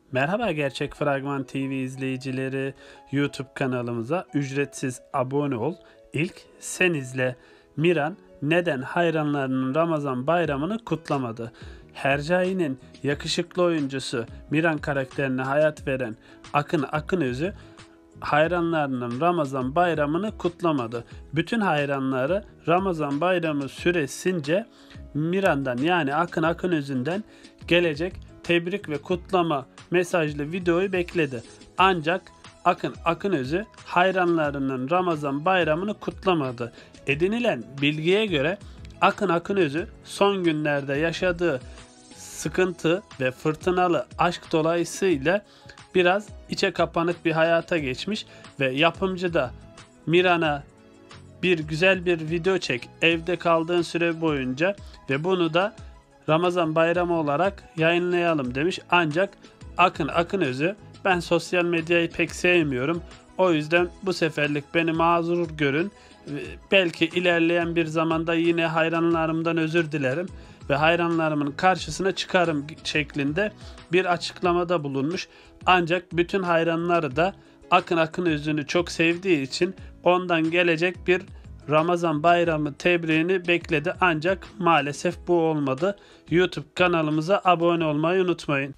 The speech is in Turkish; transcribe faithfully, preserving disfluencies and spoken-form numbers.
Merhaba Gerçek Fragman T V izleyicileri, YouTube kanalımıza ücretsiz abone ol. İlk sen izle. Miran neden hayranlarının Ramazan bayramını kutlamadı? Hercai'nin yakışıklı oyuncusu Miran karakterine hayat veren Akın Akınözü hayranlarının Ramazan bayramını kutlamadı. Bütün hayranları Ramazan bayramı süresince Miran'dan yani Akın Akınözü'nden gelecek tebrik ve kutlama mesajlı videoyu bekledi. Ancak Akın Akınözü hayranlarının Ramazan bayramını kutlamadı. Edinilen bilgiye göre Akın Akınözü son günlerde yaşadığı sıkıntı ve fırtınalı aşk dolayısıyla biraz içe kapanık bir hayata geçmiş ve yapımcı da Miran'a bir güzel bir video çek evde kaldığın süre boyunca ve bunu da Ramazan bayramı olarak yayınlayalım demiş. Ancak Akın Akınözü ben sosyal medyayı pek sevmiyorum. O yüzden bu seferlik beni mazur görün. Belki ilerleyen bir zamanda yine hayranlarımdan özür dilerim ve hayranlarımın karşısına çıkarım şeklinde bir açıklamada bulunmuş. Ancak bütün hayranları da Akın Akınözü'nü çok sevdiği için ondan gelecek bir Ramazan bayramı tebriğini bekledi. Ancak maalesef bu olmadı. YouTube kanalımıza abone olmayı unutmayın.